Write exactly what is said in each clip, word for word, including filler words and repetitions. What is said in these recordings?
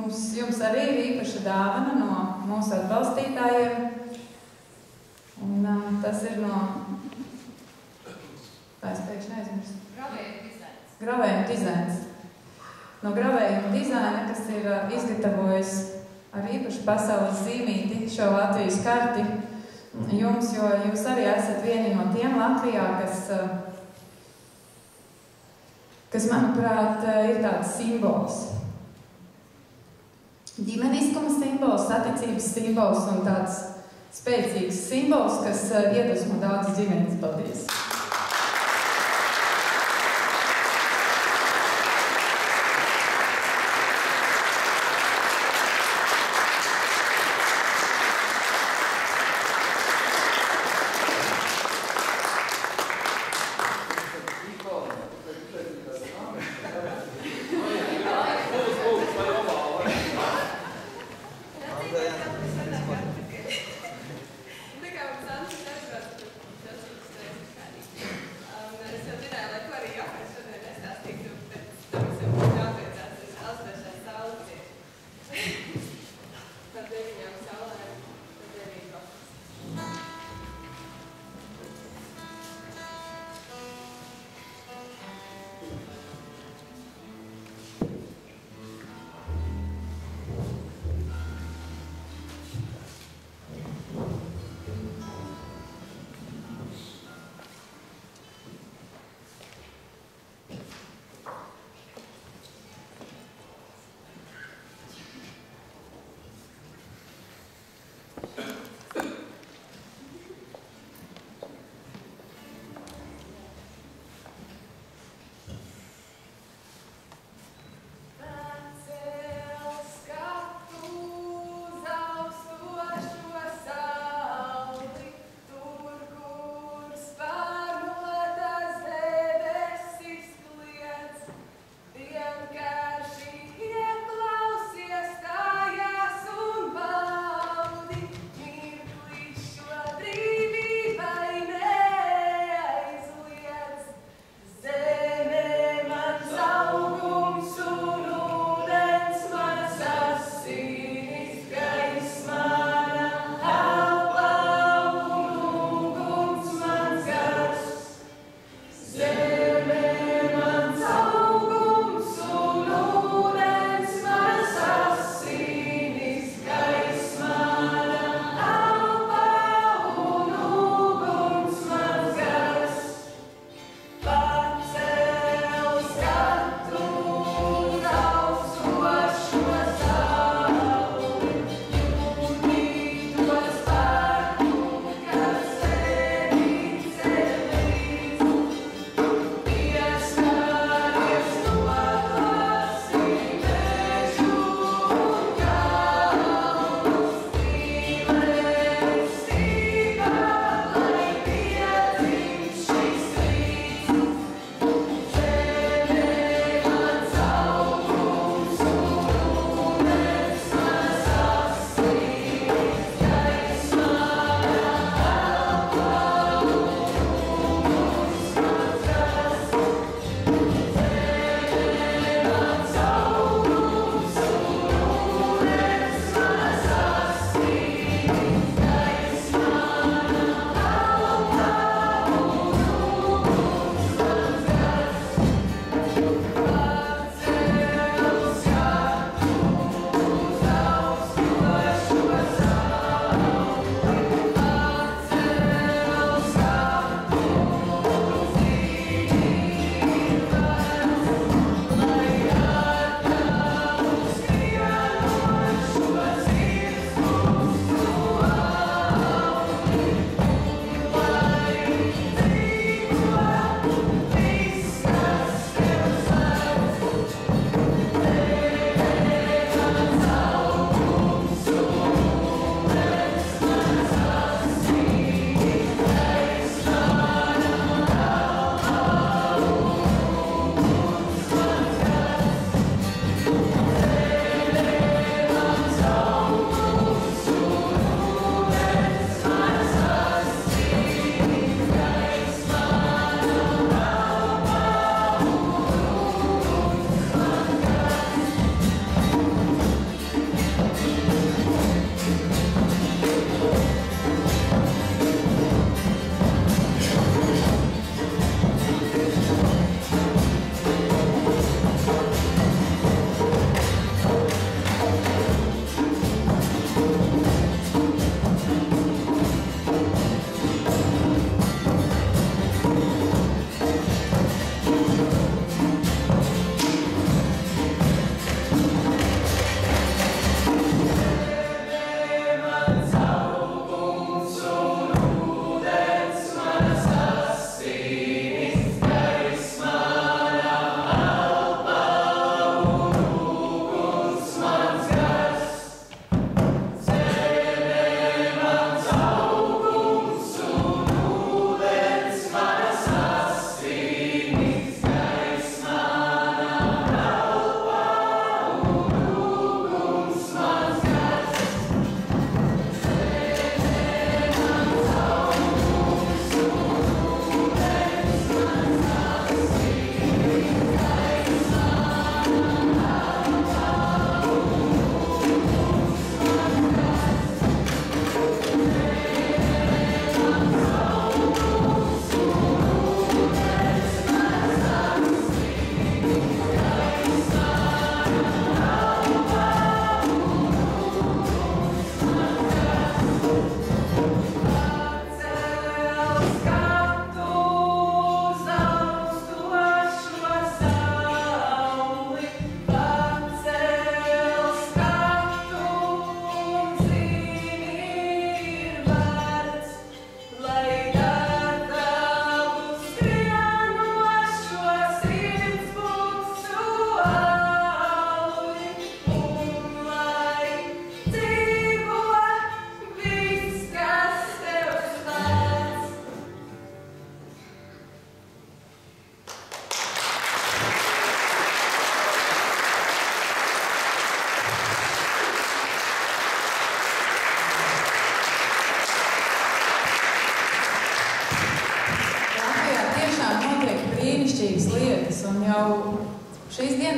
mums, jums arī ir īpaša dāvana no mūsu atbalstītājiem. Un um, tas ir no... Tā es pēkšņi aizmirstu. Gravējuma dizains. Gravējuma dizains. No gravējuma dizaina, kas ir uh, izgatavojis ar īpašu pasaules zīmīti šo Latvijas karti jums, jo jūs arī esat vieni no tiem Latvijā, kas... Uh, kas, manuprāt, ir tāds simbols. Ģimeniskuma simbols, saticības simbols un tāds spēcīgs simbols, kas iedvesmo daudz ģimenes. Paldies!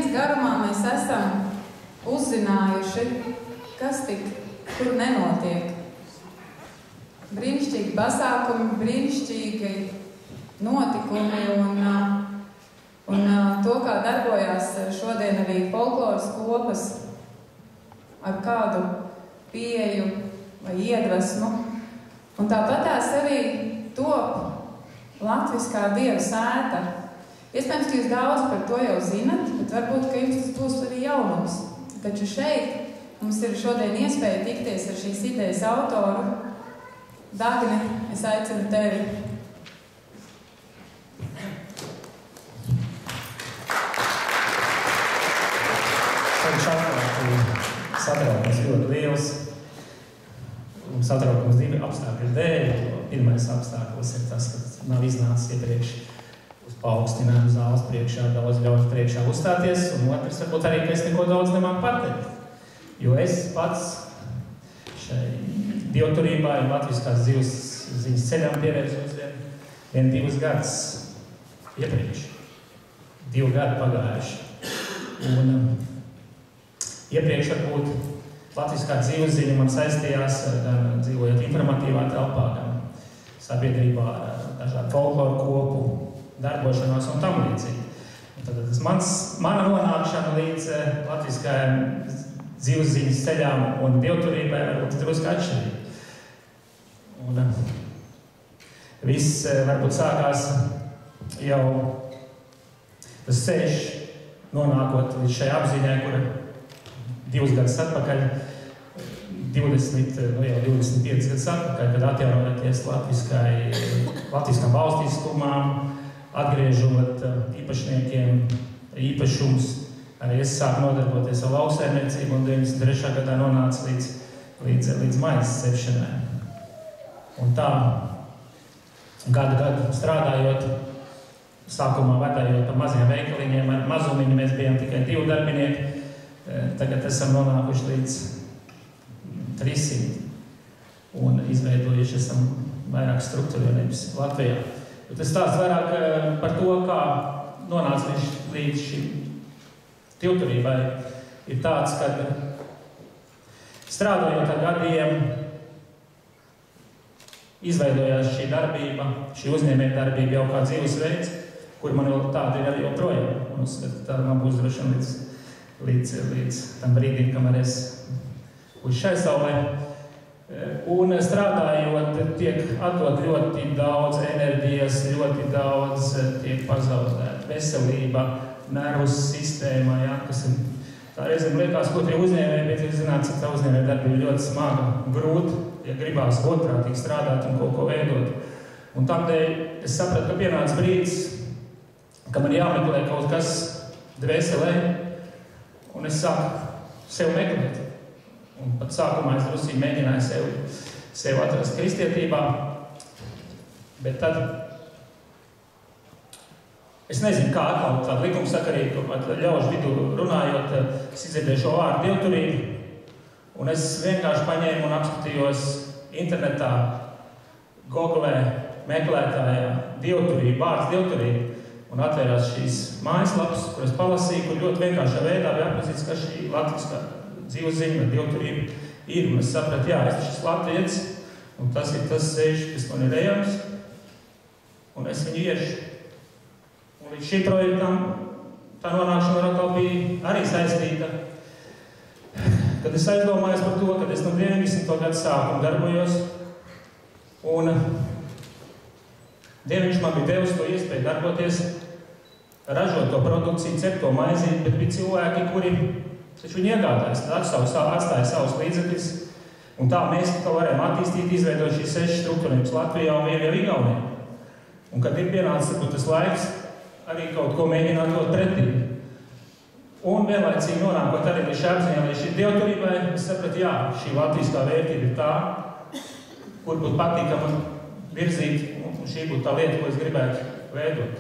dienas garumā mēs esam uzzinājuši, kas tik tur nenotiek. Brīnišķīgi pasākumi, brīnišķīgi notikumi un, un to, kā darbojās šodien arī folkloras kopas ar kādu pieeju vai iedvesmu. Un tāpatās arī top latviskā Dieva sēta. Iespējams, ka jūs daudz par to jau zinat, bet varbūt, ka jums tas būs arī jaunums. Taču šeit mums ir šodien iespēja tikties ar šīs idejas autoru. Dagni, es aicinu tevi. Satraukums ļoti liels. Satraukums divi apstākļu dēļ. Pirmais apstākļus ir tas, ka nav iznācis iepriekš uz paaugstinājumu zāles priekšā, daudz ļaut priekšā uzstāties, un otrs varbūt arī, ka es neko daudz nemāku pateikt. Jo es pats šai dievturībā un latviskās dzīves ziņas ceļām pievērsos vien, vien divus gadus iepriekš. Divu gadu pagājuši. Un iepriekš varbūt latviskā dzīves ziņa man saistījās gan dzīvojot informatīvā telpā, gan sabiedrībā ar dažādu folkloru kopu, darbošanos un tam līdzīgi. Tad tas mans, mana nonākšana līdz latviskajām dzīves ziņas ceļām un dievturībai varbūt drusku atšķirīgi. Un viss varbūt sākās jau tas ceļš nonākot līdz šai apziņai, kura divus gadus atpakaļ, divdesmit, nu jau divdesmit piecus gadus atpakaļ, kad atjaunojoties latviskai, latviskām valstiskumām, atgriežot īpašniekiem īpašums, arī es sāku nodarboties ar lauksaimniecību un deviņdesmit trešā gadā nonāca līdz, līdz, līdz maizes cepšanai. Un tā, gadu gadu strādājot, sākumā vadājot pa maziem veikaliņiem, ar mazumiņu mēs bijām tikai divi darbinieki, tagad esam nonākuši līdz trīssimt un izveidojuši esam vairāk struktūrionības Latvijā. Bet es stāstu vairāk par to, kā nonāca līdz, līdz šim dievturībai, ir tāds, ka strādājot ar gadiem, izveidojās šī darbība, šī uzņēmēja darbība jau kā dzīvesveids, kur man jau tāda ir arī joprojām. Un uzskatu, ka tāda man būs droši līdz Līdz, līdz tam brīdim, kamēr es uz šai saulē. Un strādājot, tiek atdot ļoti daudz enerģijas, ļoti daudz tiek pazaudēt veselība, nervu sistēma, ja, kas ir tā reizēm liekas, ko tie uzņēmēji, bet ir zināt, cik tā uzņēmēja darbība ļoti smaga, grūti, ja gribās godprātīgi strādāt un kaut ko veidot. Un tādēļ es sapratu, ka pienāca brīdis, ka man jāmeklē kaut kas dvēselē, un es sāku sev meklēt. Un pat sākumā es drusīgi mēģināju sev, sev atrast kristietībā, bet tad es nezinu, kā atkal tādu likumsakarību, pat ļaužu vidū runājot, es izdzirdēju šo vārdu dievturību, un es vienkārši paņēmu un apskatījos internetā, Googlē, meklētājā dievturību, vārds dievturību, un atvērās šīs mājaslapas, kuras palasīju, kur ļoti vienkāršā veidā bija atpazīts, ka šī latviskā dzīves ziņa, dievturība ir. Un es sapratu, jā, es šis latvietis, un tas ir tas ceļš, kas man ir ejams, un es viņu iešu. Un līdz šim projektam tā nonākšana atkal bija arī saistīta. Kad es aizdomājos par to, kad es no deviņdesmito gadu sākumu darbojos, un Dieviņš man bija devis to iespēju darboties, ražot to produkciju, cept to maizīt, bet bija cilvēki, kuri taču viņi iegādājas, atstāja savus līdzekļus, un tā mēs to varējām attīstīt, izveidot šīs sešas struktūrības Latvijā un vienu jau Igaunijā. Un kad ir pienācis tas laiks, arī kaut ko mēģināt dot pretī. Un vienlaicīgi nonākot arī līdz šī apziņā, līdz šī dievturībai, es sapratu, jā, šī latviskā vērtība ir tā, kur būtu patīkama virzīt, un šī būtu tā lieta, ko es gribētu veidot.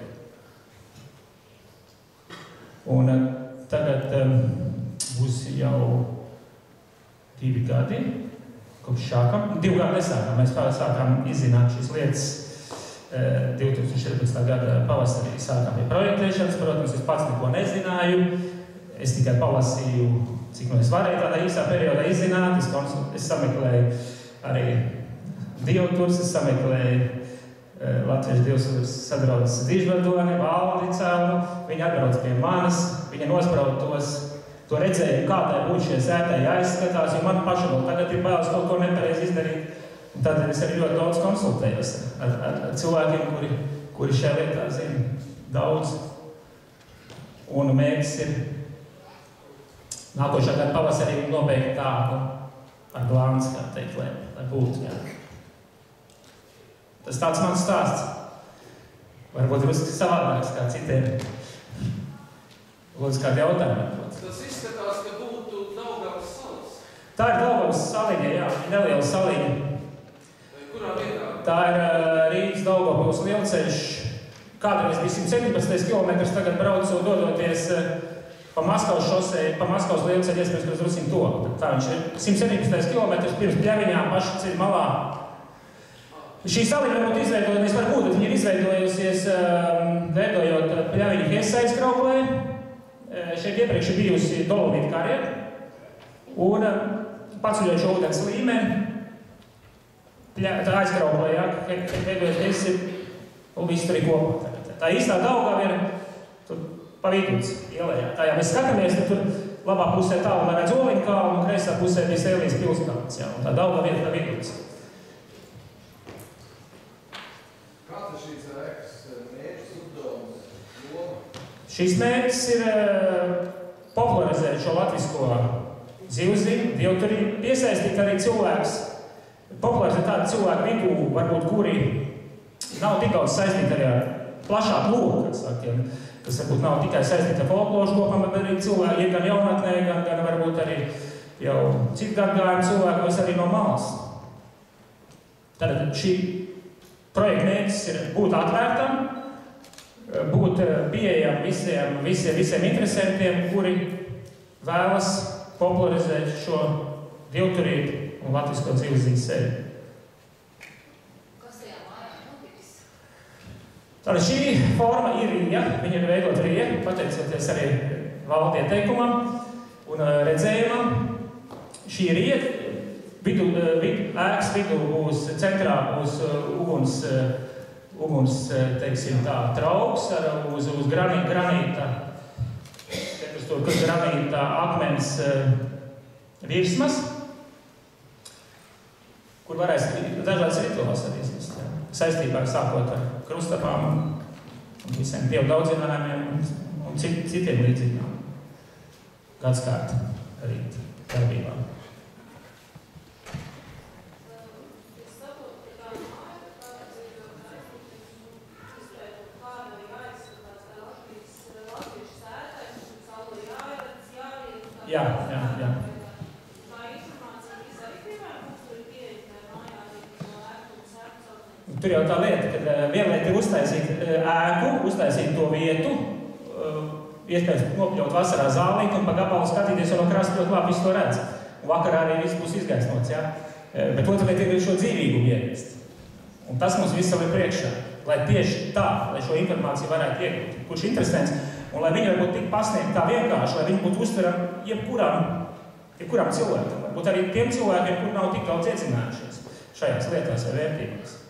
Un tagad um, būs jau divi gadi, kopš šākam. Divu gadu nesākām, mēs sākām izzināt šīs lietas uh, divi tūkstoši četrpadsmitā gada pavasarī. Sākām pie projektēšanas, protams, es pats neko nezināju. es tikai palasīju, cik no es varēju tādā īsā periodā izzināt, es, konsul, es sameklēju arī Dievu turs, es sameklēju uh, Latviešu Dievs sadraudzes dižvadoni, Valdi Cēlu, viņi atbrauc pie manis, viņi nospraud tos, to redzēju, kādai būtu šie sētāji jāizskatās, jo man paša vēl tagad ir bailes kaut ko nepareizi izdarīt. Un tad es arī ļoti daudz konsultējos ar, ar, ar cilvēkiem, kuri, kuri šajā lietā zina daudz. Un mērķis ir nākošā gada pavasarī nobeigt tādu ar glāns, kā teikt, lai, lai būtu. Jā. Tas tāds mans stāsts. Varbūt ir savādāks kā citiem. Lūdzu, kādi jautājumi? Tas izskatās, ka būtu Daugavas salas. Tā ir Daugavas saliņa, jā, neliela saliņa. Kurā vietā? Tā ir uh, Rīgas Daugavpils lielceļš. Kādreiz bija simt septiņpadsmit kilometrs, tagad braucu dodoties uh, pa Maskavas šosei, pa Maskavas lielceļu, iespējams, ka drusciņ to. Tā viņš ir simt septiņpadsmit kilometrs pirms Pļaviņām paša ceļa malā. Šī saliņa varbūt izveidojusies, varbūt, bet viņa ir izveidojusies, uh, veidojot Pļaviņu Hesa aizkrauklē. Šeit iepriekš ir bijusi dolomīta karjera, un paceļot šo ūdens līmeni, tā aizkrauklē, jā, veidojot Hesi, un viss tur ir kopā. Tā īstā Daugava ir tur pa Vītuns ielējā. Tā, ja mēs skatāmies, tad tur labā pusē tālu redz Oliņu kalnu, un kreisā pusē bija Sēlijas pilskalns, jā, un tā Daugava ir pa Vītuns. Kāds ir šīs ēkas mērķis, uzdevums, loma? Šīs mērķis ir uh, popularizēt šo latvisko zivziņu, dievturību, piesaistīt arī cilvēks, popularizēt tādu cilvēku vidū, varbūt, kuri nav tik daudz saistīti arī ar plašāku loku, kas, saka, kas varbūt nav tikai saistīti ar folkloru kopām, bet arī cilvēki, gan jaunatnē, gan, gan varbūt arī jau citu gadgājumu cilvēku, vai arī no malas. Tātad šī projekta mērķis ir būt atvērtam, būt pieejam visiem, visiem, visiem interesantiem, kuri vēlas popularizēt šo dievturību un latvisko dzīvesziņu sevi. Kas tajā mājā notiks? Tātad šī forma ir rīja, viņa ir veidot rīja, pateicoties arī valdi ieteikumam un redzējumam. Šī rīja vidu, vidu, ēkas vidū būs centrā būs uguns uguns, teiksim tā, trauks ar, uz, uz granīta, granīta, uz to, kas granīta akmens virsmas, kur varēs dažādas rituāls arī izvest. Saistībā sākot ar krustapām un visiem dievu daudzinājumiem un, un cit, citiem līdzīgiem gadskārt arī darbībām. Jā, jā, jā. Tā informācija arī piemēram, mums tur ir pieeja mājā arī no ēku un sēku. Tur jau tā lieta, ka viena lieta ir uztaisīt ēku, uztaisīt to vietu, iespējams nopļaut vasarā zālīt un pa gabalu skatīties, jo no krasta ļoti labi visu to redz. Un vakarā arī viss būs izgaismots, jā. Bet otra lieta ir šo dzīvīgumu ieviest. Un tas mums visam ir priekšā, lai tieši tā, lai šo informāciju varētu iegūt, kurš interesants. Un lai viņi varbūt tik pasniegt tā vienkārši, lai viņi būtu uztverami jebkuram, jebkuram cilvēkam. Varbūt arī tiem cilvēkiem, kur nav tik daudz iedzinājušies šajās lietās vai vērtībās.